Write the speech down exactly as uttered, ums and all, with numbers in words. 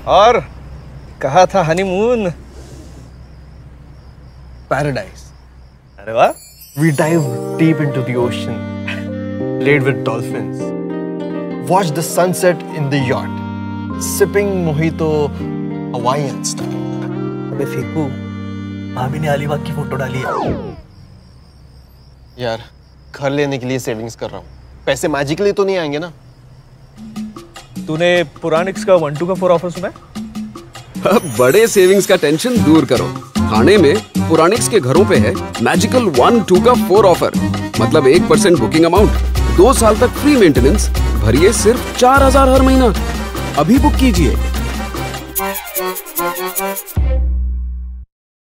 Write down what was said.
और कहा था हनीमून? पैराडाइज। अरे वाह। We dive deep into the ocean, played with dolphins, watched the sunset in the yacht, sipping mojito Hawaiian style. अबे फेंकू, भाभी ने अलीबाग की फोटो डाली है। यार घर लेने के लिए सेविंग्स कर रहा हूँ, पैसे मैजिकली तो नहीं आएंगे ना? तूने पुरानिक्स का वन टू का फोर ऑफर सुना है? अब बड़े सेविंग्स का टेंशन दूर करो। थाने में पुरानिक्स के घरों पे है मैजिकल वन टू का फोर ऑफर। मतलब एक परसेंट बुकिंग अमाउंट, दो साल तक फ्री मेंटेनेंस, भरिए सिर्फ चार हजार हर महीना। अभी बुक कीजिए।